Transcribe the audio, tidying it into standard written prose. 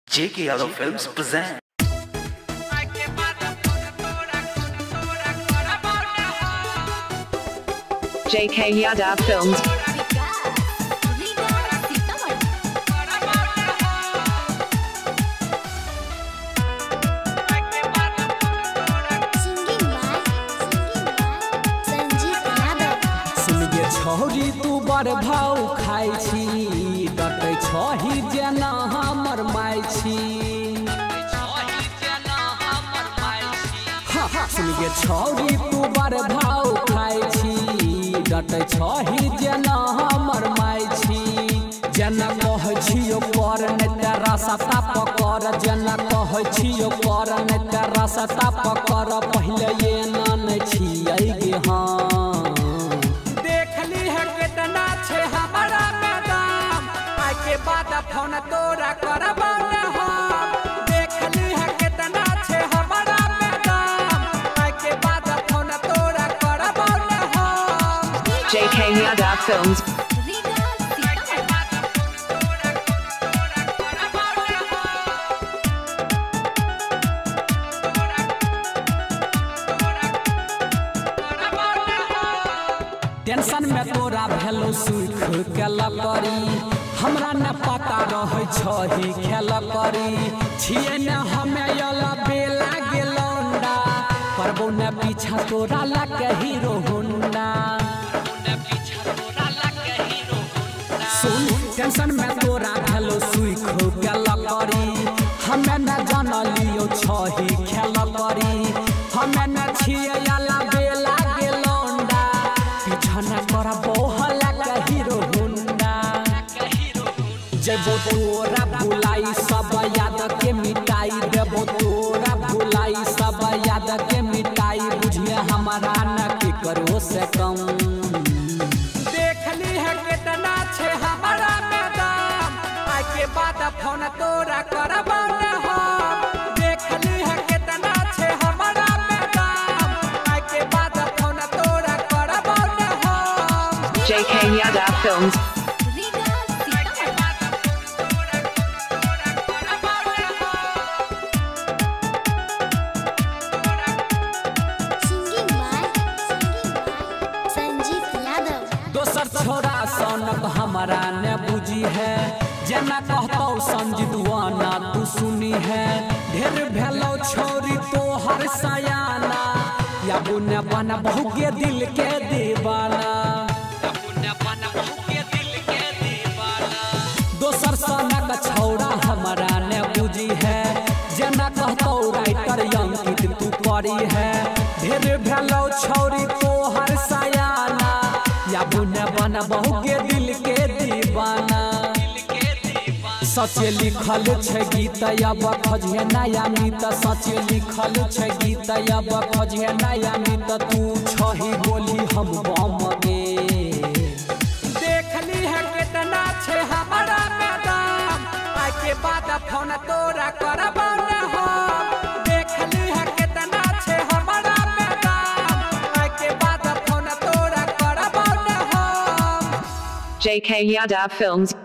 JK Yadav Films present. JK Yadav Films. छोरी तू बड़ भाव खाई छी डटे छही जेना हमर माय छी। सुन गे छोरी तू बड़ भाव खाई छी डटे छही जेना हमर माय छी। जेना कह छियो पर ने तेरा सता पकर, जेना कह छियो पर ने तेरा सता पकर। पहले ये नान छियै गे हाँ हमारा मैदान आय के बाद फोन तोरा करबो न हम। देखली है कितना छे हमारा मैदान आय के बाद फोन तोरा करबो न हम। JK Yadav Films. टेंशन में तोरा भेलो सुख के लकड़ी, हमरा न पता रहे छही खेल करी। छिए न हमें यला बेला गेलौंडा, करबो न पीछा तोरा लगे हीरो होंडा। सुन टेंशन में तोरा भेलो सुख के लकड़ी, हमें न जानलियो छही खेल करी। हमें न छिए यला बेला गेलौंडा, छना करा बोहला का हीरो होंडा। जब तोरा भुलाई सब याद के मिटाई देबो, तोरा भुलाई सब याद के मिटाई। बुझिए हमारा न के करो से कम। देखली है कितना छे हमारा मैदान आय के बाद फोन तोरा करबो न हम। देखली है कितना छे हमारा मैदान आय के बाद फोन तोरा करबो न हम। JK Yadav Films. दोसर छोरा सनक हमारा ने बुझी है, जेना कहतो संजीदवाना तू सुनी है। ढेर भेलो छोरी तो हर सयाना, या बुने बना बहु के दिल के दीवाना। दोसर सनक छोरा हमारा ने बुझी है, जेना कहतो राइटर अंकित तू करी है। ढेर भेलो छोरी तो हर सयाना, या बुने बना बहु के दिल के दीवाना। सचे लिखल छे गीत अब खोजे नया मीत, सचे लिखल छे गीत अब खोजे नया मीत। तू छही बोली हम बम गे। देखली है कितना छे हमारा मैदान आय के बाद फोन तोरा करबो न हम। देखली है कितना छे हमारा मैदान आय के बाद फोन तोरा करबो न हम। JK Yadav Films.